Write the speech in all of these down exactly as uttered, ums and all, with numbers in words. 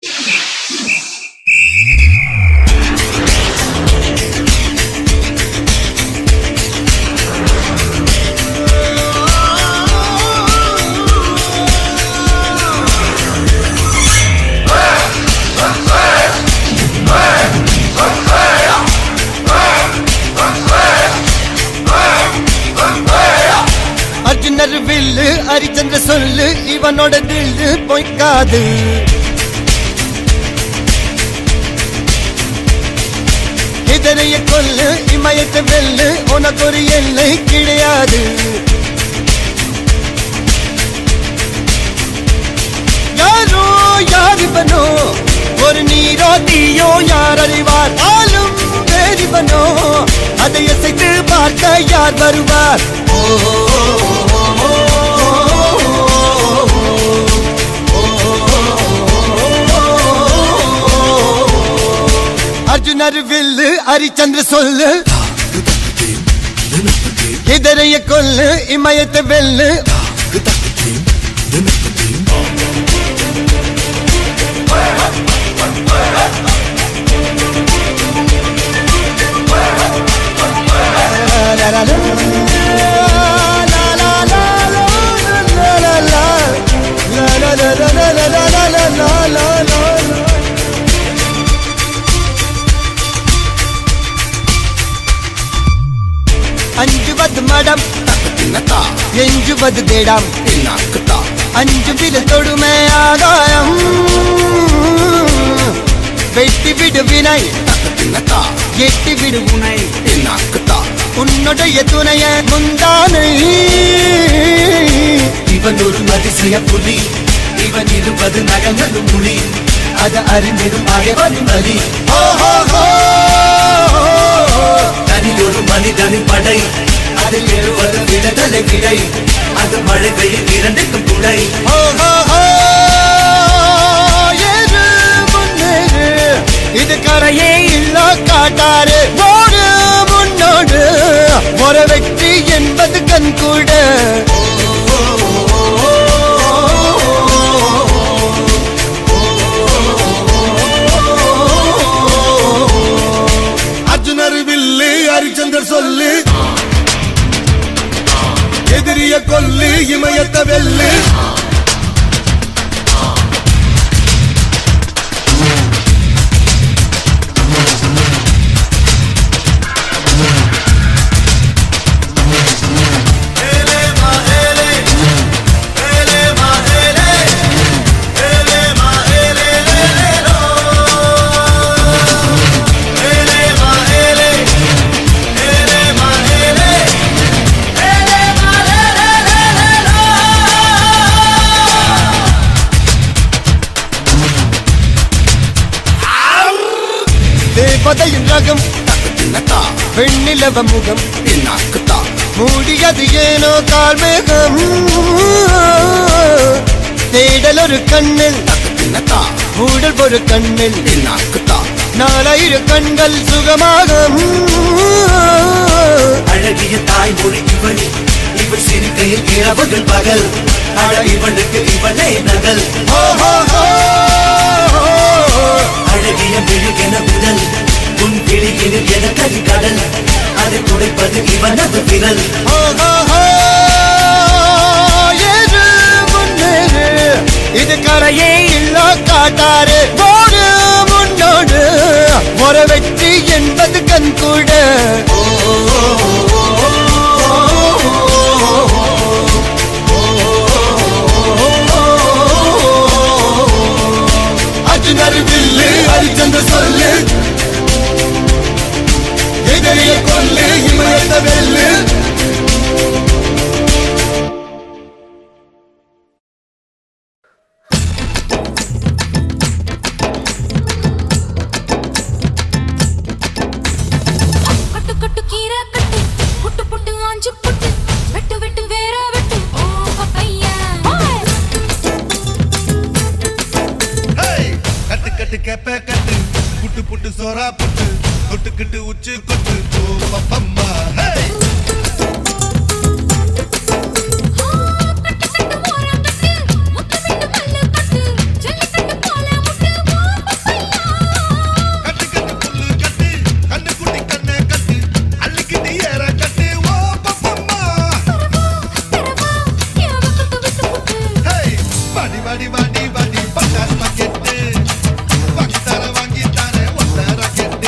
அர்ஜுனர் வில்லு ஹரிச்சந்திர சொல்லு இவனோட தில்லு பொய்க்காது. இதனைய கொல்லு இமயத்தை வெல்லு உனக்கு ஒரு எல்லை கிடையாது. யாரோ யாரிவனோ ஒரு நீரோ தீயோ யார் அறிவார். ஆளும் வேறிவனோ அதை அசைத்து பார்க்க யார் வருவார். அர்ஜுனர் வில்லு ஹரிச்சந்திர சொல்லு இதரைய கொல்லு இமயத்தை வெல்லு. அஞ்சுவது மடம் எஞ்சுவது தேடம். அஞ்சு வித தொடுமை ஆதாயம் வெட்டி விடு வினை எட்டி விடு உனை. உன்னுடைய துணைய முந்தானை இவன் ஒரு அதிசய புலி. இவன் இருபது நகங்களும் மொழி அது அறிந்திடும் ஆயவனின் வழி. தனியொரு மனிதனின் படை அதில் எழுவது விடுதலை விடை. அது மழை பெய்யும் இரண்டுக்கும் துணை. இது கரையே இல்ல காட்டாரு ஓடு முன்னோடு ஒரு வெற்றி என்பது கண் கூட. அர்ஜுனர் வில்லு ஹரிச்சந்தர் சொல்லு எதிரிய கொல்லு இமயத்தை வெல்லு. தேவதையின் ரகம் பெண்ணிலவ முகம் மூடியது ஏனோ கால்மேகம். தேடல் ஒரு கண்ணில் மூடல் ஒரு கண்ணில் நாலாயிர கண்கள் சுகமாகும். அழகிய தாய்மொழி இவள் இவள் சிரிக்கையில் இரவுகள் பகல். அழ இவனுக்கு இவனே நகல். அழகிய மெழுகென உடல் உன் கிளியில் என கறி கடல். அதை துடைப்பது இவனது விரல். இது கரையே இல்ல காட்டாரு ஓடு முன்னோடு ஒரு வெற்றி என்பது கண் கூட. அர்ஜுனர் வில்லு ஹரிச்சந்திர சொல்லு எதிரிய கொல்லு இமயத்தை வெல்லு. கேப்ப கட்டு புட்டு புட்டு சோரா புட்டு தொட்டுக்கிட்டு உச்சு கொட்டு பப்பம்மா. கட்டு கட்டு மோரா கட்டு முத்து மிட்டு மல்லு கட்டு ஜல்லி கட்டு போல முட்டு வாடி வாடி வாடி பட்டாஸ் பாக்கெட்டு வாங்கி தர வாங்கி தர ஒத்த ராக்கெட்டு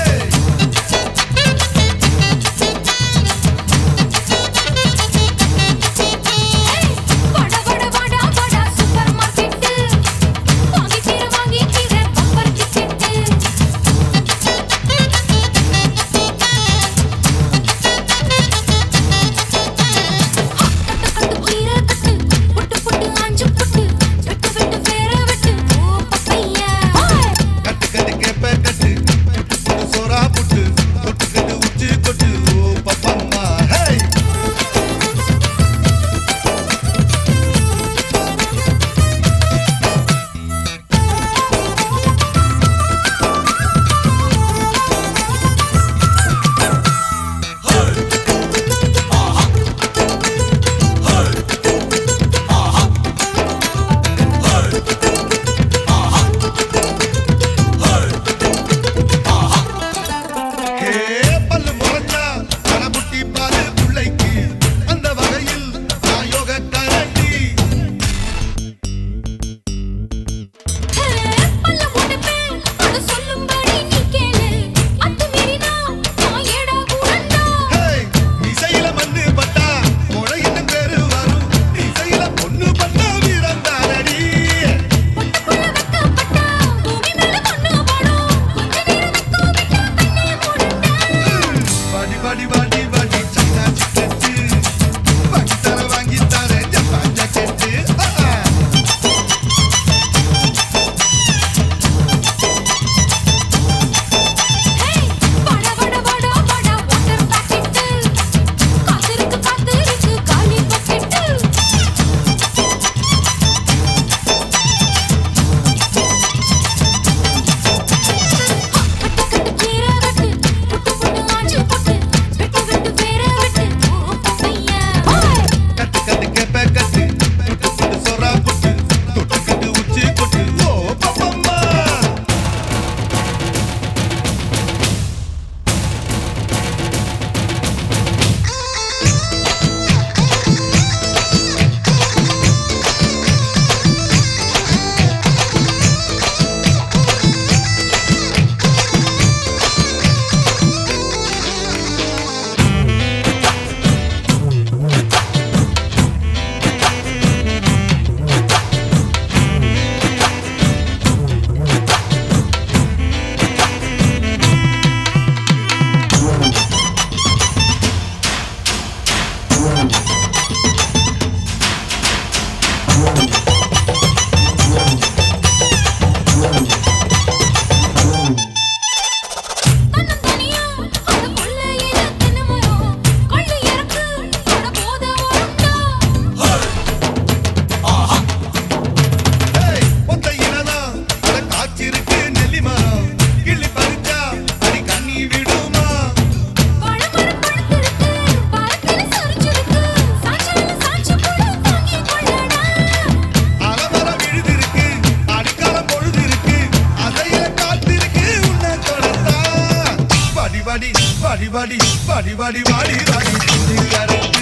வாடி வாடி வாடி வாடி வாடி கரத்து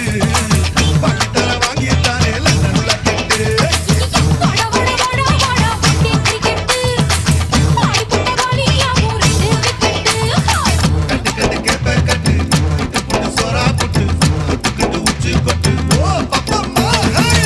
பட்டர வாங்கி தானே லண்டன்ல கெட்டு வாடா வாடா வாடா வாடா பட்டி கிரிக்கெட் பாய் புட்ட வாலியா மூரெண்டு விக்கெட் கட்டு கட்டு கேப்ப கட்டு புட்டு புட்டு சோரா புட்டு புட்டு புட்டு உச்சி கொட்டு ஓ பப்பம்மா ஹே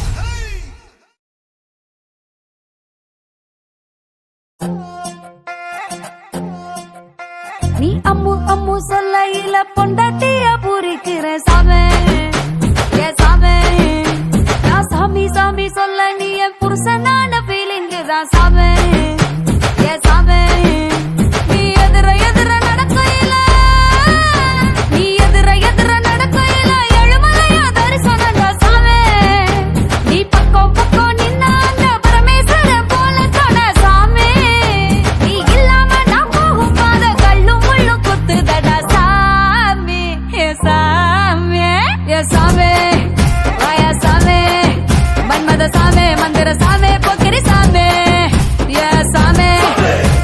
நீ அம்மு அம்மு சொல்லையில பொண்டாட்டிய பூரிக்கிற சாமே ஏ சாமே நான் சாமி சாமி சொல்ல நீ என் புருஷனான ஃபீலிங்கு தான் சாமே ஏ சாமே நீ எதிர எதிர நடக்கையில நீ எதிர எதிர நடக்கையில எழுமலையா தரிசனங்க சாமே நீ பக்கம் பக்கம் நின்னா அந்த பரமேஸ்வர போல தொட சாமே நீ இல்லாம நான் போகும் பாத கல்லும் முள்ளும் குத்துதடா சாமி ஏ சாமி ஏ சாமி வாயா சாமி மன்மத சாமி மந்திர சாமி பொக்கிரி சாமி ஏ சாமி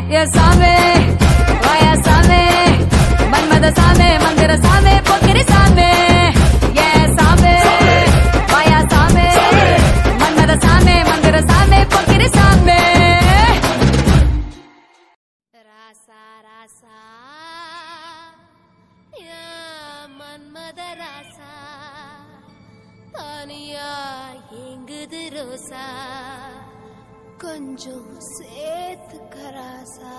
ஏ சாமே வாயா சாமே மன்மத சாமே மந்திர சாமே பொக்கிரி சாமே ஏ சாமே வாயா சாமே மன்மத சாமே மந்திர சாமே பொக்கிரி சாமே ராசா ராசா யா மன்மத ராசா தானியா எங்குது ரோசா கொஞ்சம் சேர்த்துக்க ராசா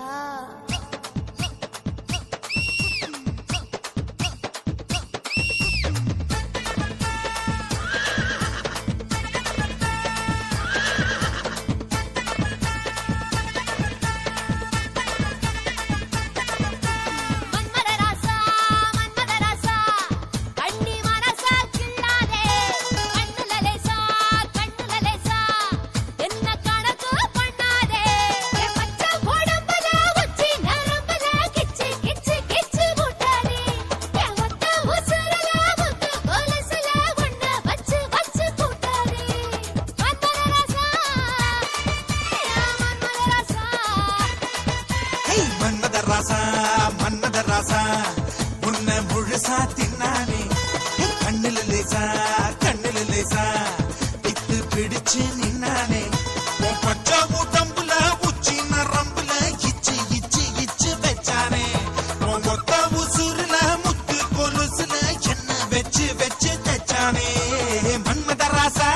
ராசா மன்மத ராசா உன்னை முழுசா தின்னானே கண்ணுல லேசா கண்ணுல லேசா பித்து பிடிச்சு நின்னானே பச்சா உடம்புல உச்சி நரம்புல இச்சு இச்சு இச்சு வச்சானே மொத்த உசுருல முத்து கொலுசுல என்ன வச்சு வச்சு தச்சானே மன்மத ராசா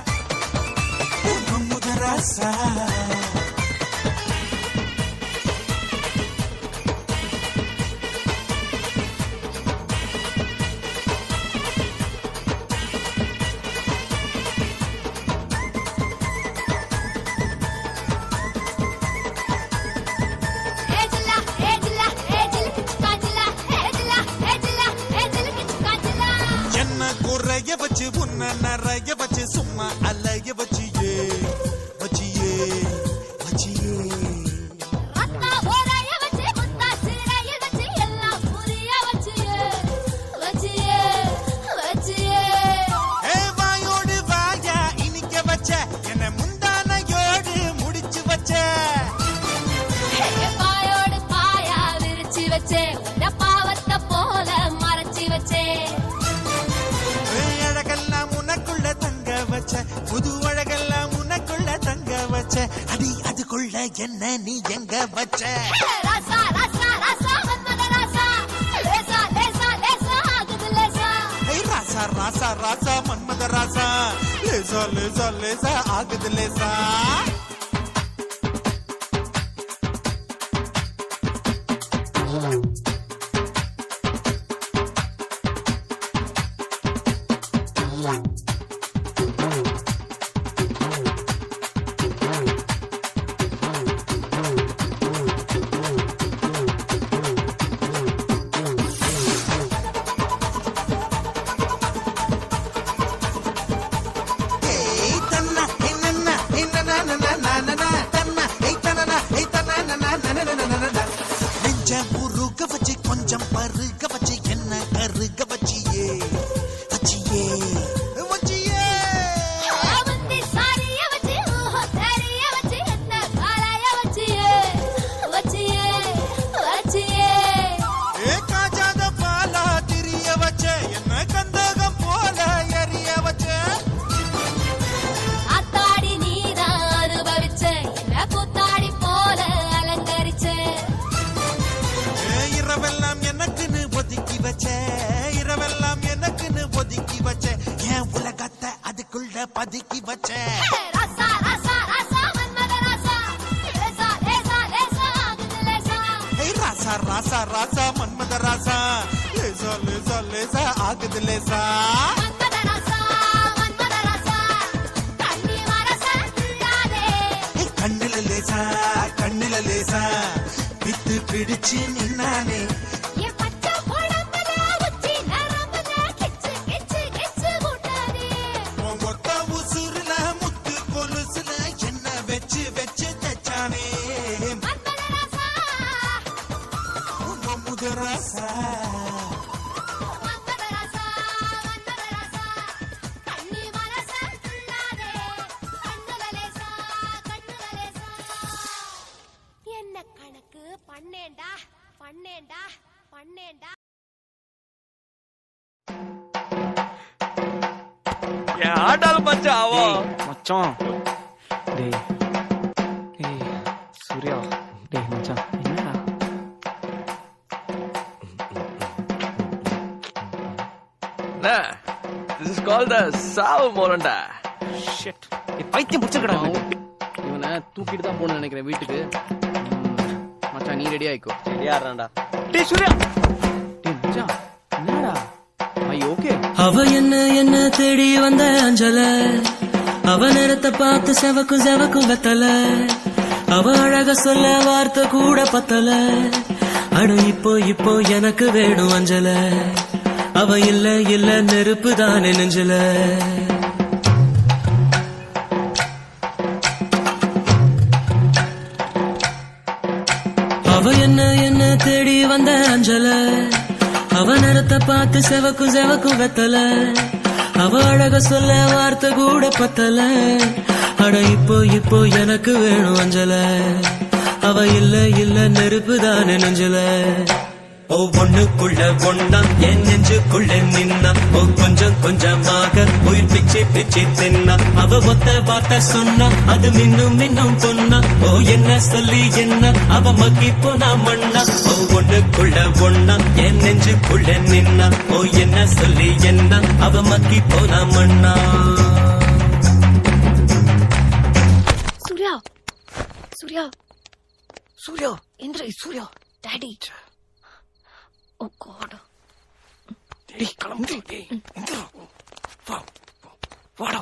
மன்மத ராசா குறைய வச்சு உன்ன நிறைய வச்சு சும்மா அலைய வச்சியே வச்சியே வச்சியே ரத்தா ஓரைய வச்சு முத்தா சிறைய வச்சு எல்லாம் புரிய வச்சியே வச்சியே வச்சியே ஏ வாயோடு வாயா இனிக்க வச்ச என்ன முந்தானையோடு முடிச்சு வச்ச ஏ பாயோடு பாயா விரிச்சு வச்சே உன்ன பாவத்தை போல மறைச்சு வச்சே புது அழகெல்லாம் உனக்குள்ள தங்க வச்ச அடி அதுக்குள்ள என்ன நீ எங்க வச்ச ராசா ராசா ராசா மன்மத ராசா லேசா லேசா லேசா ஆகுது லேசா ராசா ராசா ராசா மன்மத ராசா லேசா லேசா லேசா ஆகுது லேசா கொஞ்சம் பருக வச்சு என்ன கருக வச்சியே வச்சியே வச்சியே அவந்தி சாரிய வச்சு ஓ தாரிய வச்சு என்ன காலைய வச்சியே வச்சியே வச்சியே ஏ காஜாத பாலா திரிய வச்சே என்ன கந்தகம் போல எரிய வச்சே அத்தாடி நீதான் அனுபவிச்சே என்ன புத்தாடி போல அலங்கரிச்சே இரவெல்லாம் எனக்குன்னு ஒதுக்கி வச்ச இரவெல்லாம் எனக்குன்னு ஒதுக்கி வச்ச என் உலகத்தை அதுக்குள்ள பதுக்கி வச்ச ராசா ராசா ராசா மன்மத ராசா லேசா லேசா லேசா ஆகுது லேசா ராசா ராசா ராசா மன்மத ராசா லேசா லேசா லேசா ஆகுது லேசா மன்மத ராசா மன்மத ராசா கண்ணி வரசா துள்ளாதே கண்ணுல லேசா கண்ணுல லேசா பித்து பிடிச்சு நின்னானே ஏ பச்சை உடம்புல உச்சி நரம்புல கிச்சு கிச்சு கிச்சு ஊட்டாதே மொத்த உசுருல முத்து கொலுசுல என்ன வச்சு வச்சு தச்சானே மன்மத ராசா மன்மத ராசா மன்மத ராசா மன்மத ராசா கண்ணி வரசா துள்ளாதே கண்ணுல லேசா கண்ணுல லேசா என்ன கணக்கு உனக்கு பண்ணேண்டா பண்ணேண்டா பண்ணேண்டா. ஆட்டால மச்சான் அவோ மச்சான். டேய் டேய் சூர்யா. டேய் மச்சான் என்னடா? This is called the சாவு மோரண்டா. ஷிட். ஏய் பைத்தியம் புடிச்சக்கடா. இவனை தூக்கிட்டு தான் போகணும்னு நினைக்கிறேன் வீட்டுக்கு. மச்சான் நீ ரெடி ஆயிக்கோ. ரெடியாறான்டா. டேய் சூர்யா. டேய் மச்சான் என்னடா? I okay. அவ என்ன என்ன தேடி வந்த அஞ்சல, அவ நேரத்தை பார்த்து செவக்கும் செவக்கும் வெத்தல, அவ அழக சொல்ல வார்த்தை கூட பத்தல, அட இப்போ இப்போ எனக்கு வேணும் அஞ்சல, அவ இல்ல இல்ல நெருப்பு தானே நெஞ்சல. அவ என்ன என்ன தேடி வந்த அஞ்சல, அவ நேரத்தை பார்த்து செவக்கும் செவக்கும் வெத்தல, அவ அழக சொல்ல வார்த்தை கூட பத்தல, அட இப்போ இப்போ எனக்கு வேணும் அஞ்சல, அவ இல்ல இல்ல நெருப்பு தானே நெஞ்சல. ஓ ஒண்ணுக்குள்ள ஒண்ணா என் நெஞ்சுக்குள்ள நின்னா, ஓ கொஞ்சம் கொஞ்சமாக உயிர் பிச்சு பிச்சு தின்னா, அவ ஒத்த வார்த்தை சொன்னா அது மின்னும் மின்னும் பொன்னா, ஓ என்ன சொல்லி என்ன அவ மக்கி போனா மண்ணா. ஓ ஒண்ணுக்குள்ள ஒண்ணா என் நெஞ்சுக்குள்ள நின்னா, ஓ என்ன சொல்லி என்ன அவ மக்கி போனா மண்ணா. சூர்யா சூர்யா சூர்யா எந்திரி சூர்யா. டாடி. ஓ காட். டேய் கிளம்பு. டேய் எந்திரா. வா வாடா.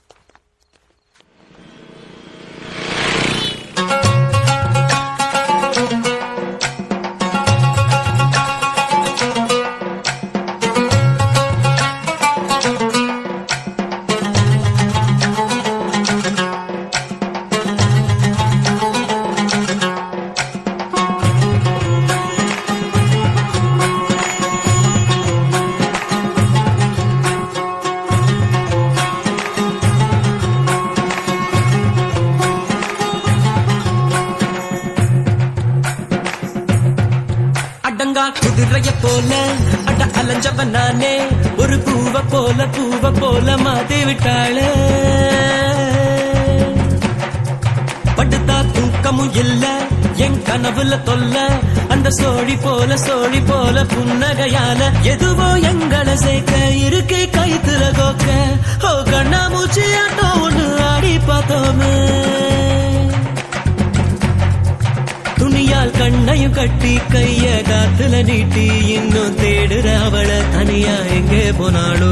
குதிரைய போல அட அலைஞ்சவன் நானே, ஒரு பூவ போல பூவ போல மாத்தி விட்டாளே, படுத்தா தூக்கமும் இல்ல என் கனவுல தொல்ல, அந்த சோழி போல சோழி போல புன்னகையால எதுவோ எங்களை சேர்க்க இருக்கை கைத்துல கோக்க. ஓ கண்ணா மூச்சி ஆட்டம் ஒண்ணு ஆடி பார்த்தோமே, துணியால் கண்ணையும் கட்டி கைய காத்துல நீட்டி இன்னும் தேடுற அவள, தனியா எங்கே போனாளோ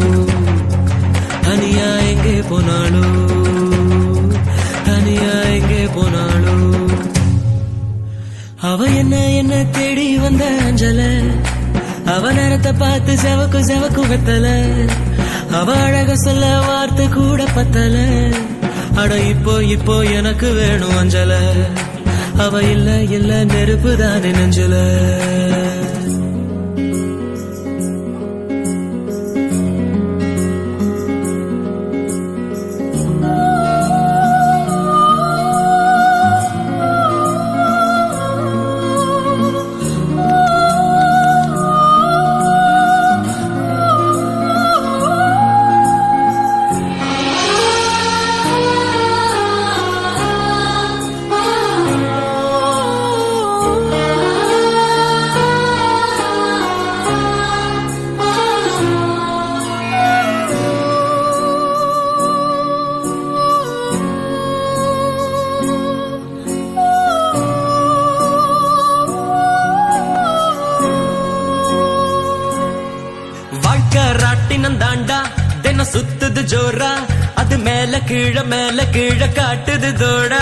தனியா எங்கே போனாளோ தனியா எங்கே போனாளோ. அவ என்ன என்ன தேடி வந்த அஞ்சல, அவ நேரத்தை பார்த்து செவக்கும் செவக்கும் வெத்தல, அவ அழக சொல்ல வார்த்தை கூட பத்தல, அட இப்போ இப்போ எனக்கு வேணும் அஞ்சல, அவ இல்ல இல்ல நெருப்பு தானே நெஞ்சல. தாண்டா தின சுத்துது ஜோரா, அது மேல கீழ மேல கீழ காட்டுது தோடா.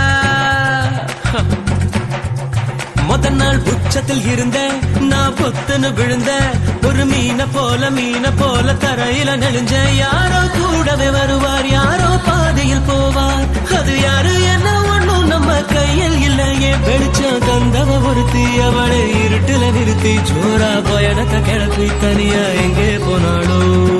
முத நாள் உச்சத்தில் இருந்த நான் பொத்துன்னு விழுந்த, ஒரு மீன போல மீன போல தரையில நெளிஞ்ச, யாரோ கூடவே வருவார் யாரோ பாதையில் போவார், அது யாரு என்ன ஒண்ணும் நம்ம கையில் இல்லையே. வெளிச்சம் தந்தவ ஒருத்தி அவளை இருட்டுல நிறுத்தி ஜோரா பயணத்தை கிளப்பி தனியா எங்கே போனாளோ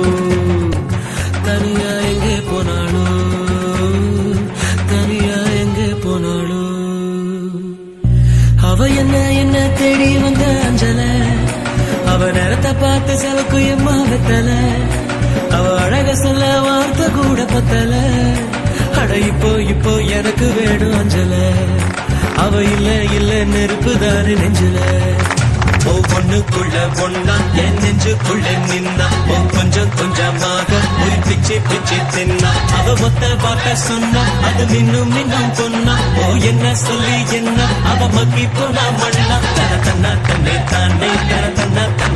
தனியா எங்கே போனாளோ தனியா எங்கே போனாளோ. அவ என்ன என்ன தேடி வந்த அஞ்சல அவ நேரத்தை பார்த்து செவக்கு எம்மா வெத்தல அவ அழக சொல்ல வார்த்தை கூட பத்தல அட இப்போ இப்போ எனக்கு வேணும் அஞ்சல அவ இல்ல இல்ல நெருப்புதாரு நெஞ்சுல ஓ பொண்ணுக்குள்ள பொண்ணா என் நெஞ்சுக்குள்ள நின்னா ஓ கொஞ்சம் கொஞ்சமாக ஒரு பிச்சு பிச்சு தின்னா அவ மொத்த வாட்ட சொன்னா அது மின்னும் மின்னும் பொண்ணா ஓ என்ன சொல்லி என்ன அவ மக்கி போனா மண்ணா தன தன்னா தன்னை தானே தன தன்னா